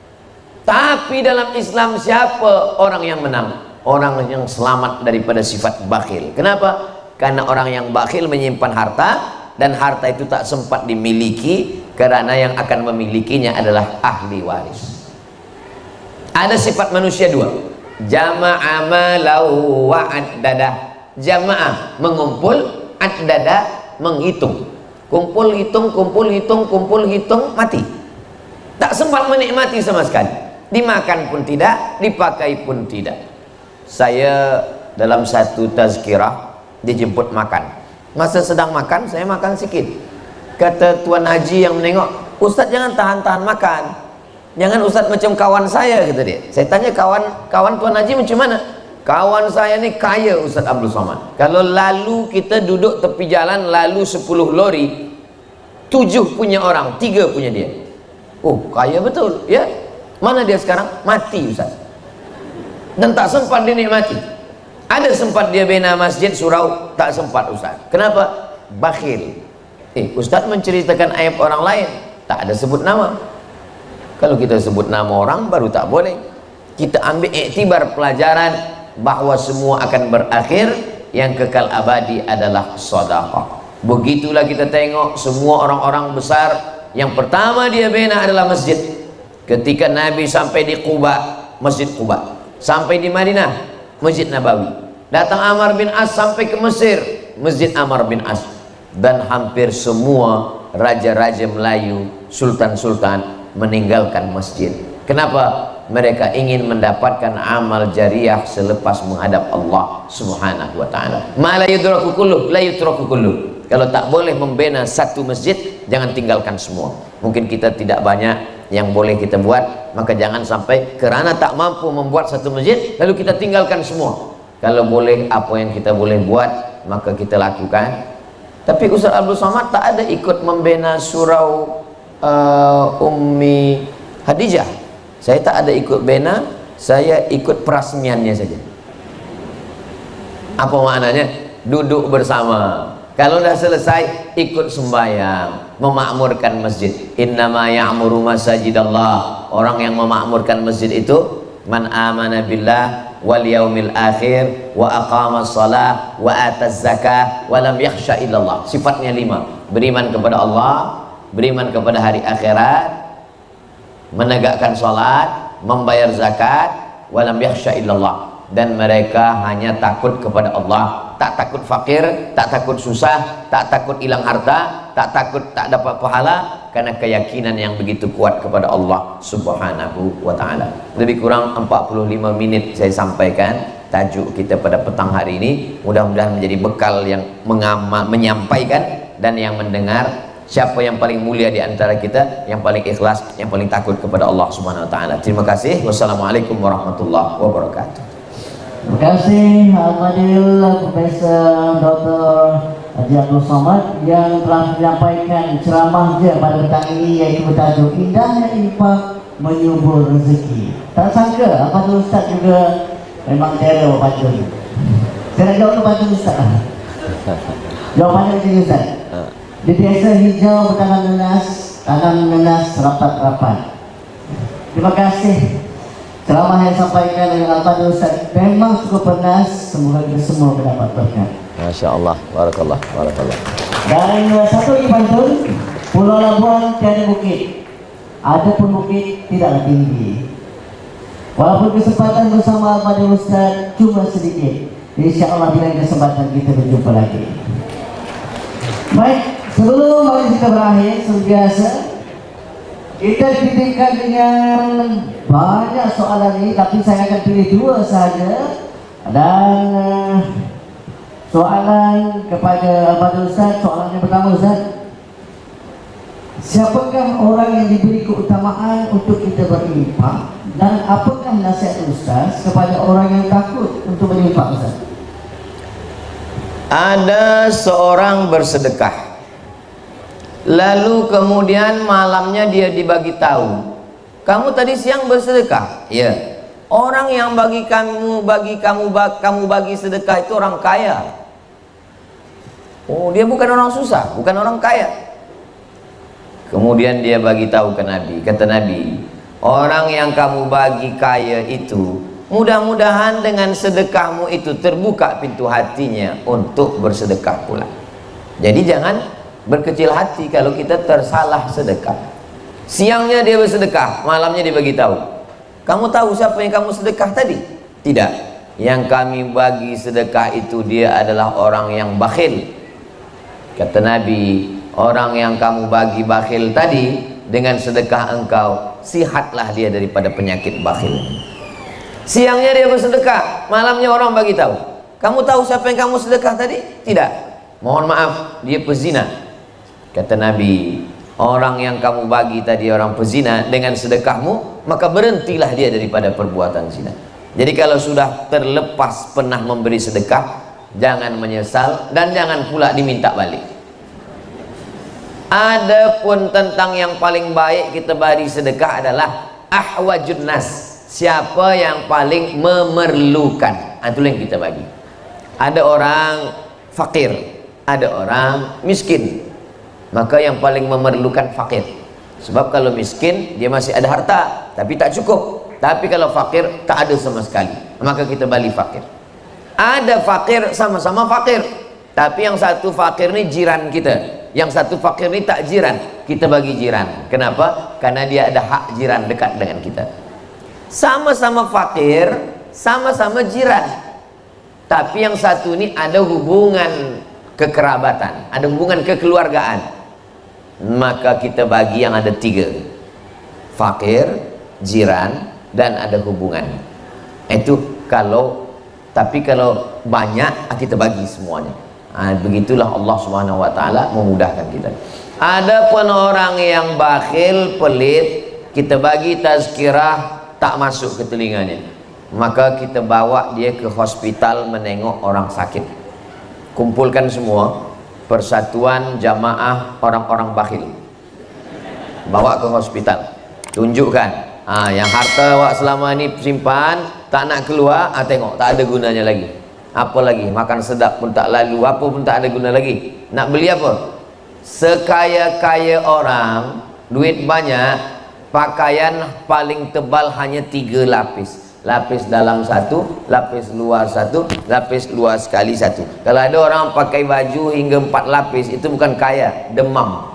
Tapi dalam Islam siapa orang yang menang? Orang yang selamat daripada sifat bakhil. Kenapa? Karena orang yang bakhil menyimpan harta, dan harta itu tak sempat dimiliki karena yang akan memilikinya adalah ahli waris. Ada sifat manusia dua, jama'a malahu wa addada. Jamaah mengumpul, addada menghitung. Kumpul hitung, kumpul hitung, kumpul hitung, mati. Tak sempat menikmati sama sekali. Dimakan pun tidak, dipakai pun tidak. Saya dalam satu tazkirah dijemput makan. Masa sedang makan, saya makan sikit. Kata Tuan Haji yang menengok, Ustaz jangan tahan-tahan makan. Jangan Ustaz macam kawan saya, kata dia. Saya tanya, kawan kawan Tuan Haji macam mana? Kawan saya ni kaya Ustaz Abdul Somad. Kalau lalu kita duduk tepi jalan, lalu sepuluh lori, tujuh punya orang, tiga punya dia. Oh, kaya betul, ya. Mana dia sekarang? Mati Ustaz. Dan tak sempat dinikmati. Ada sempat dia bina masjid surau, tak sempat Ustaz. Kenapa? Bakhil. Eh, Ustaz menceritakan aib orang lain, tak ada sebut nama. Kalau kita sebut nama orang baru tak boleh. Kita ambil iktibar pelajaran bahwa semua akan berakhir, yang kekal abadi adalah sedekah. Begitulah kita tengok semua orang-orang besar, yang pertama dia bina adalah masjid. Ketika Nabi sampai di Quba, Masjid Quba. Sampai di Madinah, Masjid Nabawi. Datang Amr bin As sampai ke Mesir, Masjid Amr bin As. Dan hampir semua raja-raja Melayu, sultan-sultan meninggalkan masjid. Kenapa? Mereka ingin mendapatkan amal jariah selepas menghadap Allah Subhanahu wa ta'ala. Ma la yudraku kulluh, la yutraku kulluh. Kalau tak boleh membina satu masjid, jangan tinggalkan semua. Mungkin kita tidak banyak yang boleh kita buat, maka jangan sampai kerana tak mampu membuat satu masjid lalu kita tinggalkan semua. Kalau boleh apa yang kita boleh buat, maka kita lakukan. Tapi Ustaz Abdul Somad tak ada ikut membina surau uh, Ummi Hadijah. Saya tak ada ikut bina, saya ikut perasmiannya saja. Apa maknanya? Duduk bersama. Kalau dah selesai, ikut sembahyang, memakmurkan masjid. Innama ya'muru masajidallah. Orang yang memakmurkan masjid itu man amana billah wal yaumil akhir wa aqama shalah wa ataz zakah wa lam yakhsha illallah. Sifatnya lima: beriman kepada Allah, beriman kepada hari akhirat, menegakkan salat, membayar zakat, wa lam yakhsha illallah. Dan mereka hanya takut kepada Allah, tak takut fakir, tak takut susah, tak takut hilang harta, tak takut tak dapat pahala, karena keyakinan yang begitu kuat kepada Allah Subhanahu wa ta'ala. Lebih kurang empat puluh lima menit saya sampaikan tajuk kita pada petang hari ini. Mudah-mudahan menjadi bekal yang mengamal, menyampaikan dan yang mendengar. Siapa yang paling mulia di antara kita, yang paling ikhlas, yang paling takut kepada Allah Subhanahu wa ta'ala. Terima kasih. Wassalamualaikum warahmatullahi wabarakatuh. Terima kasih Al-Fadil Profesor Doktor Haji Abdul Somad yang telah menyampaikan ceramahnya pada petang ini, yaitu bertajuk Indahnya Infak Menyubur Rezeki. Tak sangka Al-Fadil Ustaz juga memang teror Al-Fadil. Saya nak jawab Al-Fadil Ustaz. Jawapannya macam ni Ustaz. Dia biasa hijau bertanam nenas, tanam nenas rapat-rapat. Terima kasih. Ceramah yang disampaikan oleh Al-Fadil Ustaz memang cukup penas. Semoga kita semua mendapat berkat. Masya Allah, barakallah, barakallah. Dan satu lagi pantun, Pulau Labuan tiada bukit, ada pun bukit tidaklah tinggi. Walaupun kesempatan bersama Al-Fadil Ustaz cuma sedikit, insya Allah di lain kesempatan kita berjumpa lagi. Baik, sebelum mari kita berakhir, seperti biasa kita dititipkan dengan banyak soalan ini, tapi saya akan pilih dua saja. Dan uh, soalan kepada Al-Fadil Ustaz, soalan yang pertama Ustaz, siapakah orang yang diberi keutamaan untuk kita berinfak, dan apakah nasihat Ustaz kepada orang yang takut untuk berinfak Ustaz? Ada seorang bersedekah, lalu kemudian malamnya dia dibagi tahu, kamu tadi siang bersedekah. Ya. Orang yang bagi kamu bagi kamu kamu bagi sedekah itu orang kaya. Oh, dia bukan orang susah, bukan orang kaya. Kemudian dia bagi tahu ke Nabi. Kata Nabi, orang yang kamu bagi kaya itu, mudah-mudahan dengan sedekahmu itu terbuka pintu hatinya untuk bersedekah pula. Jadi jangan berkecil hati kalau kita tersalah sedekah. Siangnya dia bersedekah, malamnya dia bagi tahu. Kamu tahu siapa yang kamu sedekah tadi? Tidak. Yang kami bagi sedekah itu dia adalah orang yang bakhil. Kata Nabi, orang yang kamu bagi bakhil tadi, dengan sedekah engkau, sihatlah dia daripada penyakit bakhil. Siangnya dia bersedekah, malamnya orang bagi tahu. Kamu tahu siapa yang kamu sedekah tadi? Tidak. Mohon maaf, dia pezina. Kata Nabi, orang yang kamu bagi tadi orang pezina, dengan sedekahmu maka berhentilah dia daripada perbuatan zina. Jadi kalau sudah terlepas pernah memberi sedekah, jangan menyesal dan jangan pula diminta balik. Adapun tentang yang paling baik kita beri sedekah adalah ahwajun nas, siapa yang paling memerlukan, itu yang kita bagi. Ada orang fakir, ada orang miskin, maka yang paling memerlukan fakir. Sebab kalau miskin dia masih ada harta tapi tak cukup, tapi kalau fakir tak ada sama sekali. maka kita balik fakir. Ada fakir, sama-sama fakir, tapi yang satu fakir ini jiran kita, yang satu fakir ini tak jiran, kita bagi jiran. Kenapa? Karena dia ada hak jiran dekat dengan kita. Sama-sama fakir, sama-sama jiran, tapi yang satu ini ada hubungan kekerabatan, ada hubungan kekeluargaan, maka kita bagi yang ada tiga: fakir, jiran, dan ada hubungan. Itu kalau, tapi kalau banyak kita bagi semuanya. Nah, begitulah Allah Subhanahu wa taala memudahkan kita. Adapun orang yang bakhil, pelit, kita bagi tazkirah tak masuk ke telinganya, maka kita bawa dia ke hospital menengok orang sakit. Kumpulkan semua persatuan jamaah orang-orang bakhil, bawa ke hospital, tunjukkan, ah, yang harta awak selama ini simpan tak nak keluar, ah, tengok tak ada gunanya lagi. Apa lagi? Makan sedap pun tak lalu, apa pun tak ada guna lagi. Nak beli apa? Sekaya-kaya orang, duit banyak, pakaian paling tebal hanya tiga lapis. Lapis dalam satu, lapis luar satu, lapis luar sekali satu. Kalau ada orang pakai baju hingga empat lapis, itu bukan kaya, demam.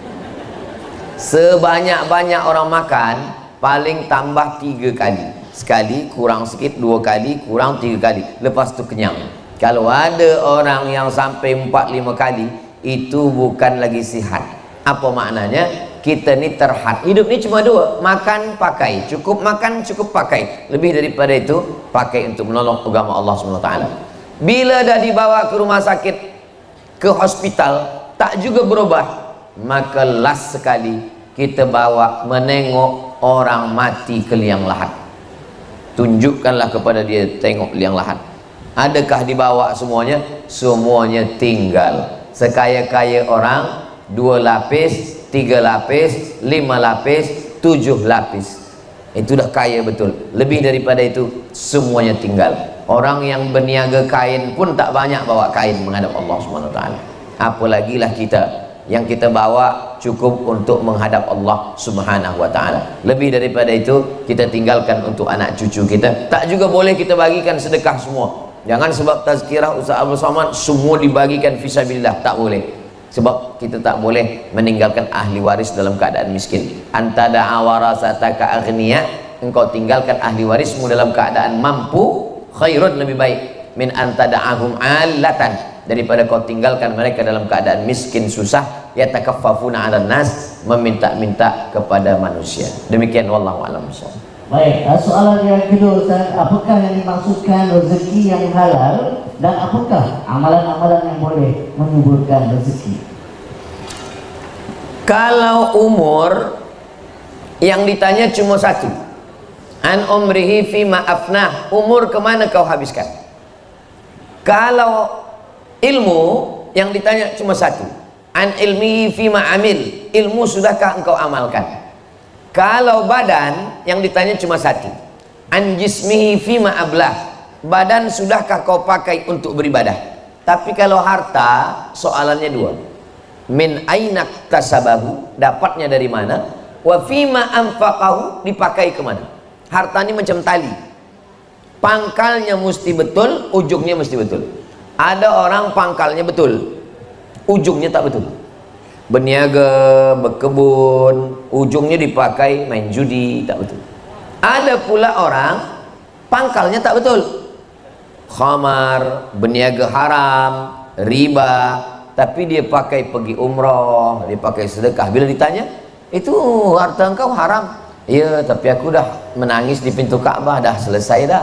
Sebanyak-banyak orang makan, paling tambah tiga kali. Sekali kurang sikit, dua kali kurang, tiga kali, lepas tu kenyang. Kalau ada orang yang sampai empat lima kali, itu bukan lagi sihat. Apa maknanya? Kita ni terhad. Hidup ni cuma dua, makan pakai, cukup makan cukup pakai. Lebih daripada itu pakai untuk menolong agama Allah subhanahu wa taala. Bila dah dibawa ke rumah sakit, ke hospital, tak juga berubah, maka last sekali kita bawa menengok orang mati ke liang lahat. Tunjukkanlah kepada dia, tengok liang lahat. Adakah dibawa semuanya? Semuanya tinggal. Sekaya-kaya orang, dua lapis, tiga lapis, lima lapis, tujuh lapis. Itu dah kaya betul. Lebih daripada itu, semuanya tinggal. Orang yang berniaga kain pun tak banyak bawa kain menghadap Allah subhanahu wa taala. Apalagi lah kita, yang kita bawa cukup untuk menghadap Allah subhanahu wa ta'ala. Lebih daripada itu kita tinggalkan untuk anak cucu kita. Tak juga boleh kita bagikan sedekah semua. Jangan sebab tazkirah Ustaz Abdul Somad semua dibagikan fisabilillah, tak boleh. Sebab kita tak boleh meninggalkan ahli waris dalam keadaan miskin. Anta da'a warasataka aghniya, engkau tinggalkan ahli warismu dalam keadaan mampu, khairun, lebih baik min anta da'ahum alatan, daripada kau tinggalkan mereka dalam keadaan miskin susah, yatakaffafuna 'alan nas, meminta-minta kepada manusia. Demikian wallahu a'lam. Baik, soalan yang kedua Ustaz, apakah yang dimaksudkan rezeki yang halal dan apakah amalan-amalan yang boleh menyuburkan rezeki? Kalau umur yang ditanya cuma satu, an umrihi fima afnah, umur kemana kau habiskan. Kalau ilmu yang ditanya cuma satu, an ilmihi fima amil, ilmu sudahkah engkau amalkan. Kalau badan yang ditanya cuma satu, an jismihi fima ablah, badan sudahkah kau pakai untuk beribadah. Tapi kalau harta soalannya dua, min ainak tasabahu, dapatnya dari mana, wa fima anfaqahu, dipakai kemana. Harta ini macam tali, pangkalnya mesti betul, ujungnya mesti betul. Ada orang pangkalnya betul, ujungnya tak betul. Berniaga, berkebun, ujungnya dipakai main judi, tak betul. Ada pula orang pangkalnya tak betul, khamar, berniaga haram, riba, tapi dia pakai pergi umrah, dia pakai sedekah. Bila ditanya, itu harta engkau haram. Ya, tapi aku dah menangis di pintu Ka'bah, dah selesai dah.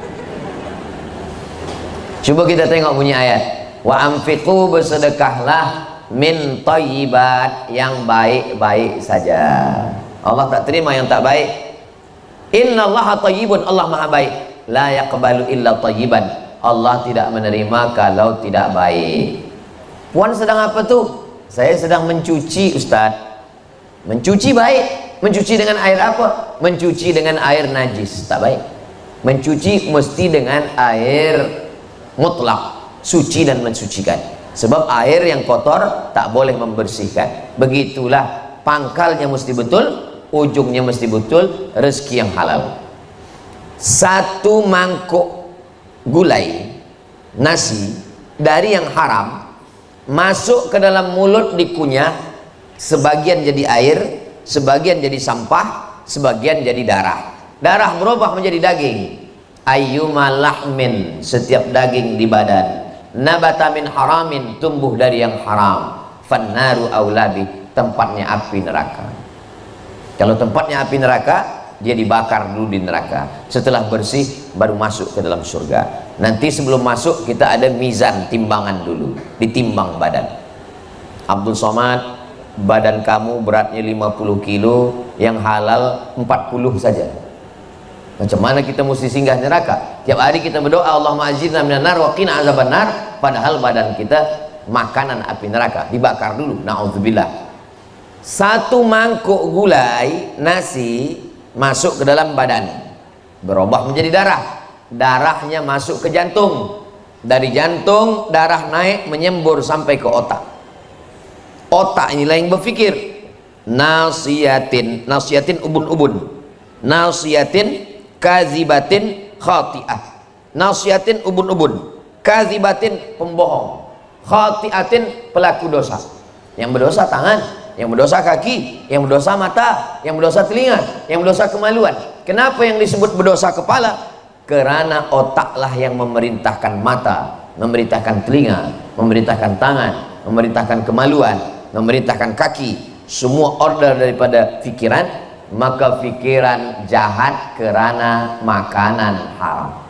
Cuba kita tengok bunyi ayat, wa anfiqu, bersedekahlah, min thayyibat, yang baik-baik saja. Allah tak terima yang tak baik. Innallaha thayyibun, Allah maha baik. La yaqbalu illa thayyiban, Allah tidak menerima kalau tidak baik. Puan sedang apa tu? Saya sedang mencuci Ustaz. Mencuci baik. Mencuci dengan air apa? Mencuci dengan air najis, tak baik. Mencuci mesti dengan air mutlak, suci dan mensucikan. Sebab air yang kotor tak boleh membersihkan. Begitulah, pangkalnya mesti betul, ujungnya mesti betul, rezeki yang halal. satu mangkuk gulai nasi dari yang haram masuk ke dalam mulut dikunyah, sebagian jadi air, sebagian jadi sampah, sebagian jadi darah. Darah berubah menjadi daging. Ayyuma lahmin, setiap daging di badan, nabata min haramin, tumbuh dari yang haram, fannaru aulabi, tempatnya api neraka. Kalau tempatnya api neraka, dia dibakar dulu di neraka, setelah bersih baru masuk ke dalam surga. Nanti sebelum masuk kita ada mizan, timbangan dulu, ditimbang badan. Abdul Somad, badan kamu beratnya lima puluh kilo, yang halal empat puluh saja. Macam mana kita mesti singgah neraka? Tiap hari kita berdoa, Allahumma ajirna minan nar wa qina azabannar, padahal badan kita makanan api neraka, dibakar dulu. Nauzubillah. Satu mangkuk gulai nasi masuk ke dalam badan, berubah menjadi darah. Darahnya masuk ke jantung, dari jantung darah naik menyembur sampai ke otak. Otak inilah yang berfikir. Nasiyatin, nasiyatin ubun-ubun, nasiyatin kazibatin khati'ah. Nasiyatin ubun-ubun, kazibatin pembohong, khati'atin pelaku dosa. Yang berdosa tangan, yang berdosa kaki, yang berdosa mata, yang berdosa telinga, yang berdosa kemaluan. Kenapa yang disebut berdosa kepala? Karena otaklah yang memerintahkan mata, memerintahkan telinga, memerintahkan tangan, memerintahkan kemaluan, memerintahkan kaki. Semua order daripada fikiran, maka fikiran jahat karena makanan haram.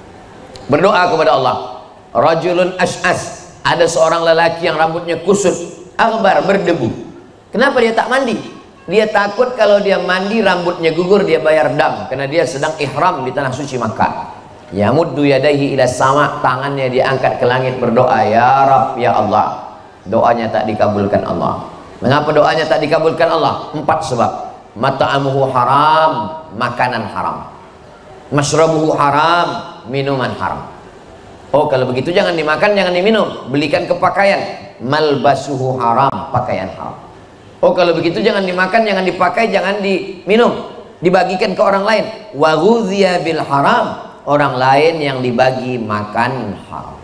Berdoa kepada Allah. Rajulun ash'as, ada seorang lelaki yang rambutnya kusut, akbar, berdebu. Kenapa dia tak mandi? Dia takut kalau dia mandi rambutnya gugur, dia bayar dam, karena dia sedang ihram di tanah suci Makkah. Yamuddu yadaihi ila sama, tangannya dia angkat ke langit berdoa, ya Rabb, ya Allah. Doanya tak dikabulkan Allah. Mengapa doanya tak dikabulkan Allah? Empat sebab. Mata'amuhu haram, makanan haram. Mashrabuhu haram, minuman haram. Oh, kalau begitu jangan dimakan, jangan diminum. Belikan ke pakaian. Malbasuhu haram, pakaian haram. Oh, kalau begitu jangan dimakan, jangan dipakai, jangan diminum. Dibagikan ke orang lain. Wa ghudhiya bil haram, orang lain yang dibagi makan haram.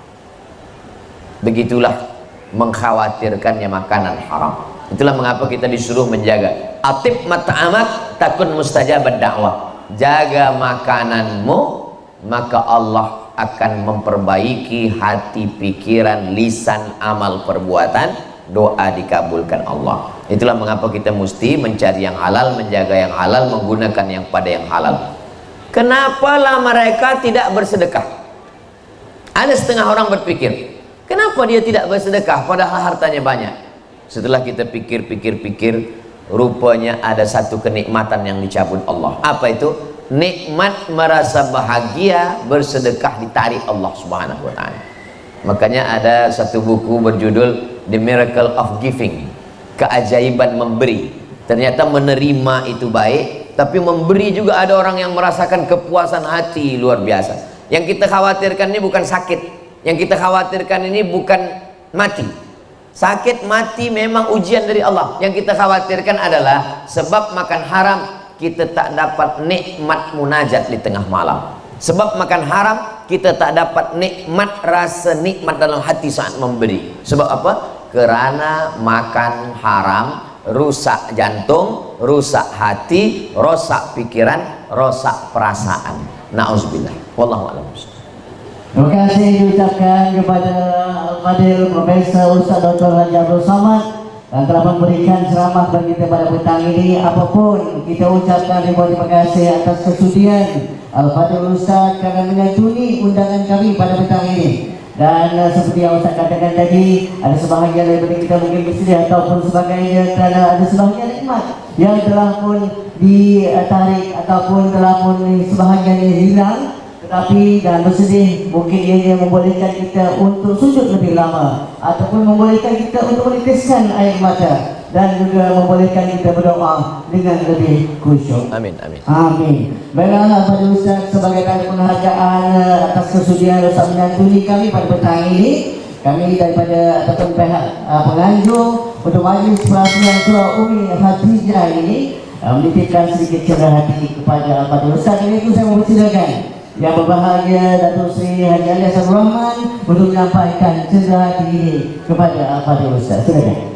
Begitulah mengkhawatirkannya makanan haram. Itulah mengapa kita disuruh menjaga. Atib mata'amak takun mustajabad dakwah. Jaga makananmu, maka Allah akan memperbaiki hati, pikiran, lisan, amal, perbuatan. Doa dikabulkan Allah. Itulah mengapa kita mesti mencari yang halal, menjaga yang halal, menggunakan yang pada yang halal. Kenapalah mereka tidak bersedekah? Ada setengah orang berpikir, kenapa dia tidak bersedekah padahal hartanya banyak? Setelah kita pikir-pikir-pikir, rupanya ada satu kenikmatan yang dicabut Allah. Apa itu? Nikmat merasa bahagia bersedekah ditarik Allah Subhanahu wa taala. Makanya ada satu buku berjudul The Miracle of Giving, keajaiban memberi. Ternyata menerima itu baik, tapi memberi juga ada orang yang merasakan kepuasan hati luar biasa. Yang kita khawatirkan ini bukan sakit, yang kita khawatirkan ini bukan mati. Sakit mati memang ujian dari Allah. Yang kita khawatirkan adalah sebab makan haram kita tak dapat nikmat munajat di tengah malam. Sebab makan haram kita tak dapat nikmat, rasa nikmat dalam hati saat memberi. Sebab apa? Kerana makan haram rusak jantung, rusak hati, rusak pikiran, rusak perasaan. Nauzubillah. Wallahu a'lam. Terima kasih diucapkan kepada Al-Fadil Profesor Ustaz Doktor Haji Abdul Somad yang telah memberikan ceramah bagi kita pada petang ini. Apapun kita ucapkan ribuan terima kasih atas kesudian Al-Fadil Ustaz kerana menyantuni undangan kami pada petang ini. Dan uh, seperti yang Ustaz katakan tadi, ada sebahagian daripada kita mungkin bersedia ataupun sebagainya, kerana ada sebahagian nikmat yang telah pun ditarik ataupun telah pun sebahagian hilang. Tetapi dan bersedih, mungkin ia membolehkan kita untuk sujud lebih lama, ataupun membolehkan kita untuk meneteskan air mata, dan juga membolehkan kita berdoa dengan lebih khusyuk. Amin, amin. Amin. Baiklah pada Ustaz, sebagai tanda penghargaan atas kesudian Ustaz menyantuni kami pada petang ini, kami daripada ataupun pihak uh, penganjur untuk majlis perhatian surah Umi Khadijah ini, uh, menitipkan sedikit cerah hati kepada Al-Fadhil Ustaz. Ini itu saya mempersilakan yang berbahagia Datuk Seri Haji Ali Hassan Rahman untuk menyampaikan cerah hati ini kepada Al-Fadhil Ustaz. Silakan.